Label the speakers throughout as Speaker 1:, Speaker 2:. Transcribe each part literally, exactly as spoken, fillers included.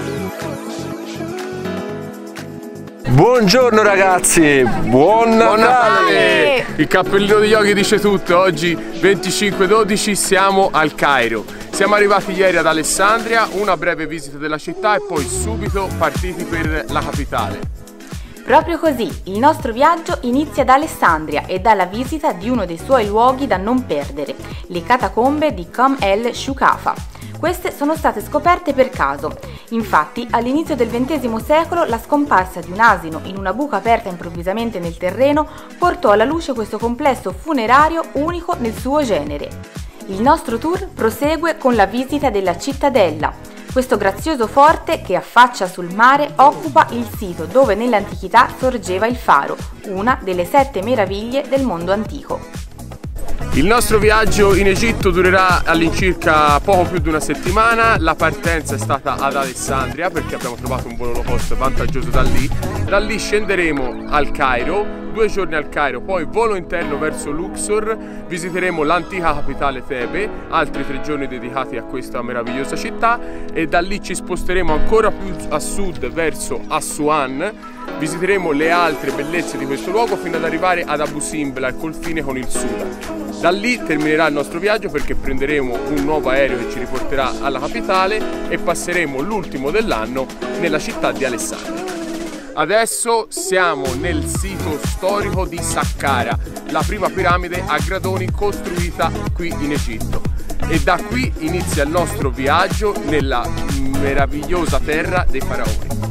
Speaker 1: Buongiorno ragazzi, buon Natale!
Speaker 2: Natale! Il cappellino di yogi dice tutto. Oggi venticinque dodici siamo al Cairo. Siamo arrivati ieri ad Alessandria, una breve visita della città e poi subito partiti per la capitale.
Speaker 3: Proprio così, il nostro viaggio inizia da Alessandria e dalla visita di uno dei suoi luoghi da non perdere, le catacombe di Qom el Shoukafa. Queste sono state scoperte per caso. Infatti, all'inizio del ventesimo secolo, la scomparsa di un asino in una buca aperta improvvisamente nel terreno portò alla luce questo complesso funerario unico nel suo genere. Il nostro tour prosegue con la visita della Cittadella. Questo grazioso forte che affaccia sul mare occupa il sito dove nell'antichità sorgeva il faro, una delle sette meraviglie del mondo antico.
Speaker 2: Il nostro viaggio in Egitto durerà all'incirca poco più di una settimana. La partenza è stata ad Alessandria perché abbiamo trovato un volo low cost vantaggioso da lì. Da lì scenderemo al Cairo, due giorni al Cairo, poi volo interno verso Luxor, visiteremo l'antica capitale Tebe, altri tre giorni dedicati a questa meravigliosa città e da lì ci sposteremo ancora più a sud verso Assuan. Visiteremo le altre bellezze di questo luogo fino ad arrivare ad Abu Simbel, al confine con il Sudan. Da lì terminerà il nostro viaggio perché prenderemo un nuovo aereo che ci riporterà alla capitale e passeremo l'ultimo dell'anno nella città di Alessandria. Adesso siamo nel sito storico di Saqqara, la prima piramide a gradoni costruita qui in Egitto. E da qui inizia il nostro viaggio nella meravigliosa terra dei faraoni.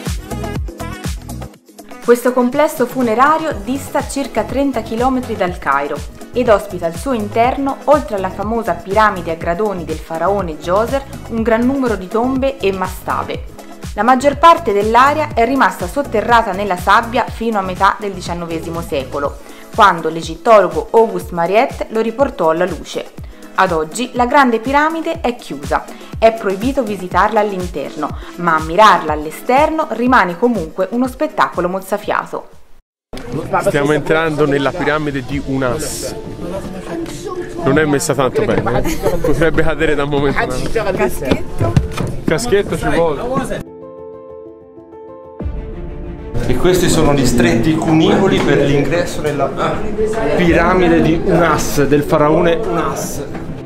Speaker 3: Questo complesso funerario dista circa trenta chilometri dal Cairo ed ospita al suo interno, oltre alla famosa piramide a gradoni del faraone Djoser, un gran numero di tombe e mastabe. La maggior parte dell'area è rimasta sotterrata nella sabbia fino a metà del diciannovesimo secolo, quando l'egittologo Auguste Mariette lo riportò alla luce. Ad oggi la grande piramide è chiusa, è proibito visitarla all'interno, ma ammirarla all'esterno rimane comunque uno spettacolo mozzafiato.
Speaker 2: Stiamo entrando nella piramide di Unas. Non è messa tanto bene, eh? Potrebbe cadere da un momento all'altro.
Speaker 3: Caschetto?
Speaker 2: Caschetto ci vuole.
Speaker 1: E questi sono gli stretti cunicoli per l'ingresso nella piramide di Unas, del faraone Unas.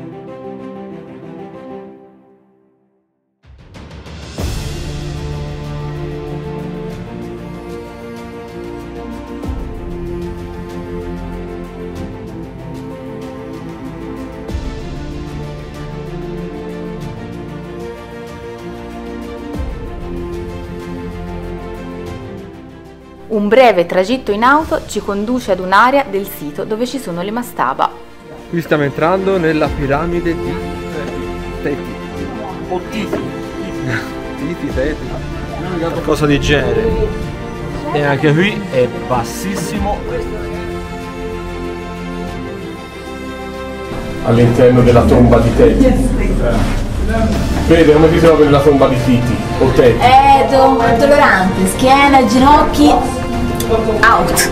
Speaker 3: Un breve tragitto in auto ci conduce ad un'area del sito dove ci sono le mastaba.
Speaker 1: Qui stiamo entrando nella piramide di Teti. O Titi. Titi, Teti. Qualcosa di genere. E anche qui è bassissimo.
Speaker 2: All'interno della tomba di Teti. Vede come ti trovi nella tomba di Titi o Teti?
Speaker 4: È dolorante, schiena, ginocchi, out.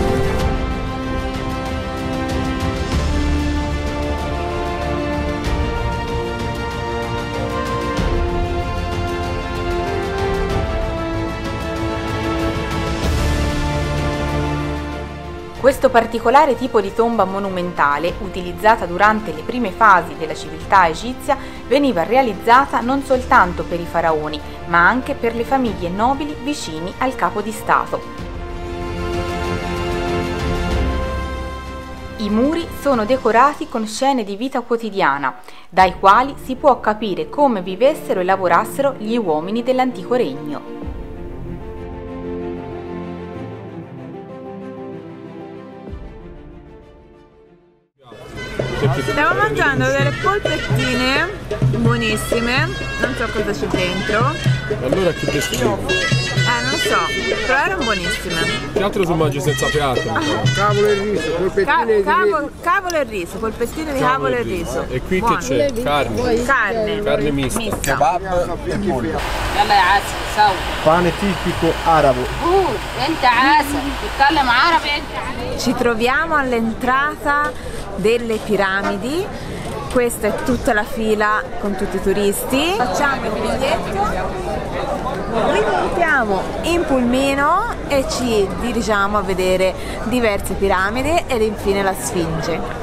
Speaker 3: Questo particolare tipo di tomba monumentale, utilizzata durante le prime fasi della civiltà egizia, veniva realizzata non soltanto per i faraoni, ma anche per le famiglie nobili vicini al capo di Stato. I muri sono decorati con scene di vita quotidiana, dai quali si può capire come vivessero e lavorassero gli uomini dell'antico regno.
Speaker 5: Stiamo mangiando delle polpettine buonissime, non so cosa c'è dentro.
Speaker 2: Allora che descrivo?
Speaker 5: Eh, non so, però erano buonissime.
Speaker 2: Che altro tu mangi senza piatto?
Speaker 6: Cavolo e riso, polpettine
Speaker 5: Ca cavolo, cavolo e riso, polpettine di cavolo e riso.
Speaker 2: E qui
Speaker 5: Buono.
Speaker 2: che c'è? Carne.
Speaker 5: Carne.
Speaker 2: Carne mista.
Speaker 5: mista.
Speaker 1: Kebab e pollo.
Speaker 7: يلا يا عسل سوا
Speaker 1: Pane tipico arabo.
Speaker 7: قول انت عسل تتكلم عربي انت.
Speaker 5: Ci troviamo all'entrata delle piramidi. Questa è tutta la fila con tutti i turisti. Facciamo il biglietto. Rimontiamo in pulmino e ci dirigiamo a vedere diverse piramidi ed infine la Sfinge.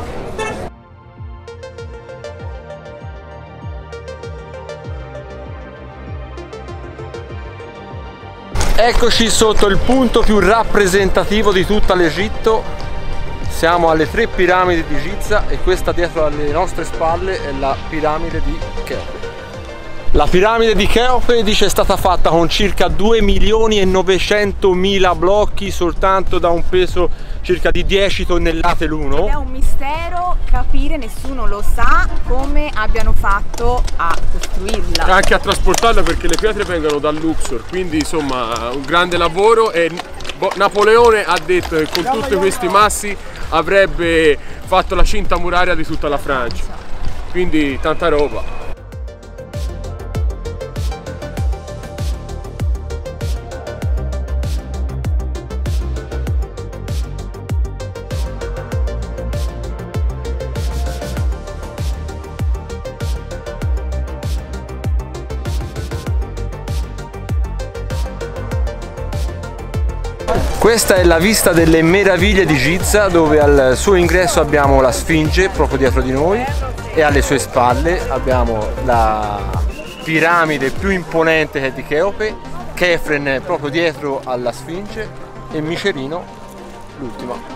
Speaker 1: Eccoci sotto il punto più rappresentativo di tutto l'Egitto. Siamo alle tre piramidi di Giza e questa dietro alle nostre spalle è la piramide di Cheope. La piramide di Cheope dice è stata fatta con circa due milioni e novecentomila blocchi soltanto da un peso circa di dieci tonnellate l'uno.
Speaker 5: È un mistero capire, nessuno lo sa come abbiano fatto a costruirla.
Speaker 2: Anche a trasportarla, perché le pietre vengono dal Luxor, quindi insomma un grande lavoro. E Napoleone ha detto che con tutti questi massi avrebbe fatto la cinta muraria di tutta la Francia, quindi tanta roba.
Speaker 1: Questa è la vista delle meraviglie di Giza, dove al suo ingresso abbiamo la Sfinge proprio dietro di noi e alle sue spalle abbiamo la piramide più imponente che è di Cheope, Chefren proprio dietro alla Sfinge e Micerino l'ultima.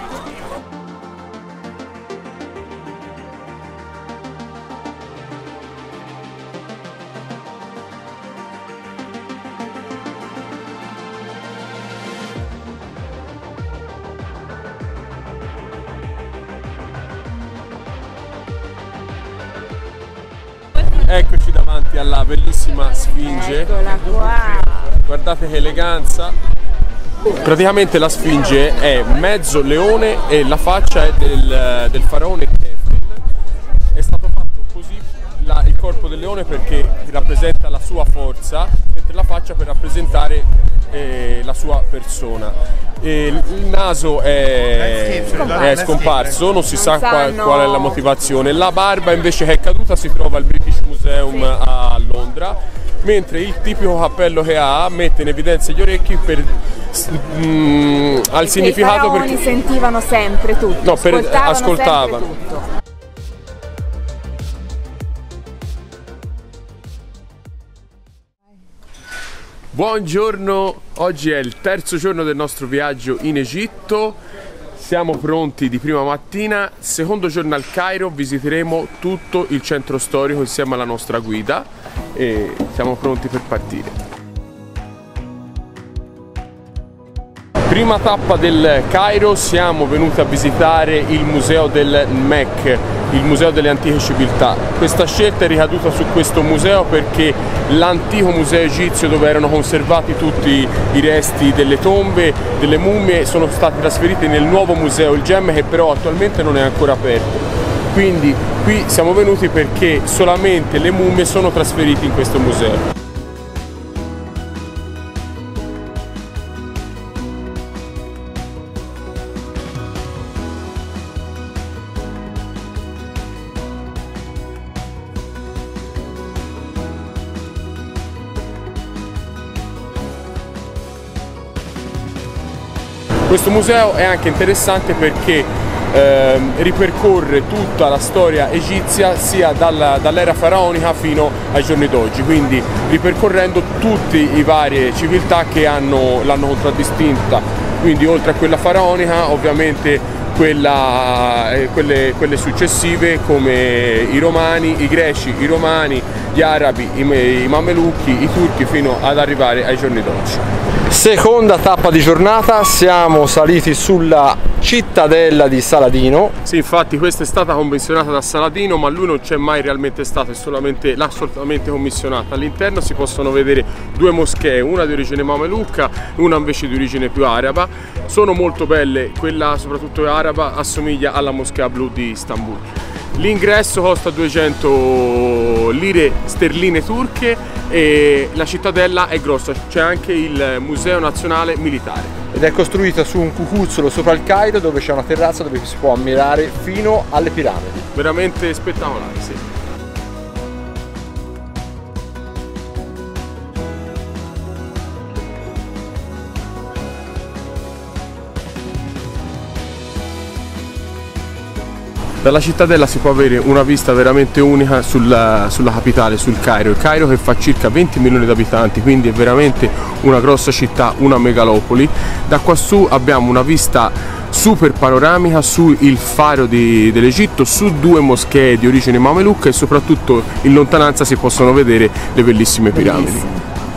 Speaker 2: Eccoci davanti alla bellissima Sfinge.
Speaker 5: Eccola qua.
Speaker 2: Guardate che eleganza. Praticamente la Sfinge è mezzo leone e la faccia è del, del faraone Chefren. È stato fatto così la, il corpo del leone perché rappresenta la sua forza, mentre la faccia per rappresentare eh, la sua persona. E il naso è, è scomparso, non si sa qual, qual è la motivazione. La barba invece che è caduta si trova al British Museum a Londra, mentre il tipico cappello che ha mette in evidenza gli orecchi per, mm, al significato
Speaker 5: I
Speaker 2: perché
Speaker 5: sentivano sempre tutto,
Speaker 2: no, per,
Speaker 5: ascoltavano,
Speaker 2: ascoltavano.
Speaker 5: sempre tutto.
Speaker 2: Buongiorno, oggi è il terzo giorno del nostro viaggio in Egitto, siamo pronti di prima mattina, secondo giorno al Cairo, visiteremo tutto il centro storico insieme alla nostra guida e siamo pronti per partire. Prima tappa del Cairo, siamo venuti a visitare il museo del Mek, il museo delle antiche civiltà. Questa scelta è ricaduta su questo museo perché l'antico museo egizio, dove erano conservati tutti i resti delle tombe, delle mummie, sono stati trasferiti nel nuovo museo, il Gem, che però attualmente non è ancora aperto. Quindi qui siamo venuti perché solamente le mummie sono trasferite in questo museo. Questo museo è anche interessante perché eh, ripercorre tutta la storia egizia sia dalla, dall'era faraonica fino ai giorni d'oggi, quindi ripercorrendo tutte le varie civiltà che hanno, l'hanno contraddistinta, quindi oltre a quella faraonica ovviamente quella, eh, quelle, quelle successive come i romani, i greci, i romani, gli arabi, i, i mamelucchi, i turchi fino ad arrivare ai giorni d'oggi.
Speaker 1: Seconda tappa di giornata, siamo saliti sulla cittadella di Saladino.
Speaker 2: Sì, infatti questa è stata commissionata da Saladino, ma lui non c'è mai realmente stato, è solamente l'ha solamente commissionata. All'interno si possono vedere due moschee, una di origine mamelucca, una invece di origine più araba. Sono molto belle, quella soprattutto araba assomiglia alla moschea blu di Istanbul. L'ingresso costa duecento lire sterline turche e la cittadella è grossa, c'è anche il Museo Nazionale Militare.
Speaker 1: Ed è costruita su un cucuzzolo sopra il Cairo, dove c'è una terrazza dove si può ammirare fino alle piramidi.
Speaker 2: Veramente spettacolare, sì. Dalla cittadella si può avere una vista veramente unica sulla, sulla capitale, sul Cairo. Il Cairo che fa circa venti milioni di abitanti, quindi è veramente una grossa città, una megalopoli. Da quassù abbiamo una vista super panoramica sul faro dell'Egitto, su due moschee di origine mamelucca e soprattutto in lontananza si possono vedere le bellissime piramidi.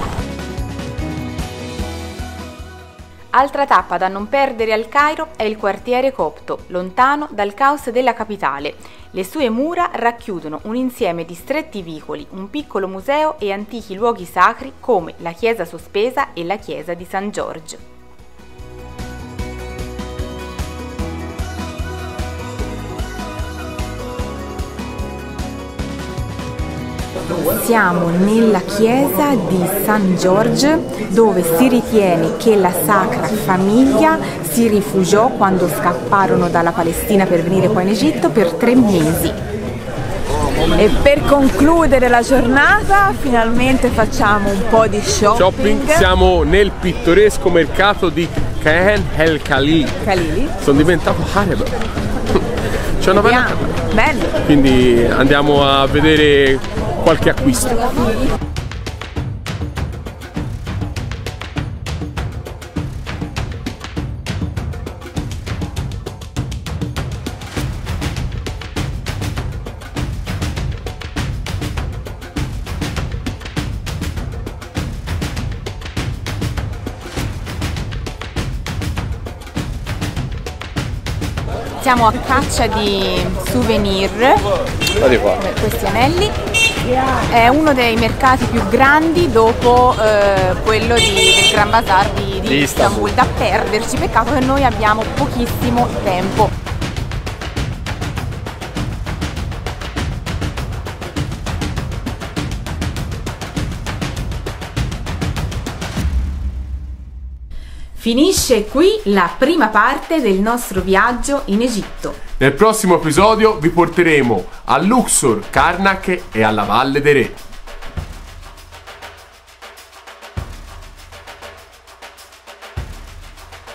Speaker 3: Altra tappa da non perdere al Cairo è il quartiere copto, lontano dal caos della capitale. Le sue mura racchiudono un insieme di stretti vicoli, un piccolo museo e antichi luoghi sacri come la chiesa sospesa e la chiesa di San Giorgio. Siamo nella chiesa di San Giorgio, dove si ritiene che la Sacra Famiglia si rifugiò quando scapparono dalla Palestina per venire qua in Egitto per tre mesi.
Speaker 5: E per concludere la giornata finalmente facciamo un po' di shopping.
Speaker 2: Shopping, siamo nel pittoresco mercato di Khan el Khalili.
Speaker 5: Khalili.
Speaker 2: Sono diventato arabo. C'è una bella casa.
Speaker 5: Bello.
Speaker 2: Quindi andiamo a vedere qualche acquisto.
Speaker 3: Siamo a caccia di souvenir, questi anelli. È uno dei mercati più grandi dopo eh, quello di, del Gran Bazar di, di Istanbul, da perderci, peccato che noi abbiamo pochissimo tempo. Finisce qui la prima parte del nostro viaggio in Egitto.
Speaker 2: Nel prossimo episodio vi porteremo a Luxor, Karnak e alla Valle dei Re.